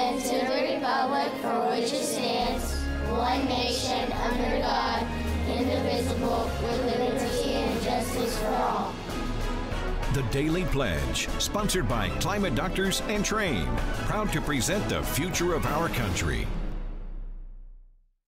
and to the republic for which it stands, one nation, under God, indivisible, with liberty and justice for all. The Daily Pledge, sponsored by Climate Doctors and Train, proud to present the future of our country.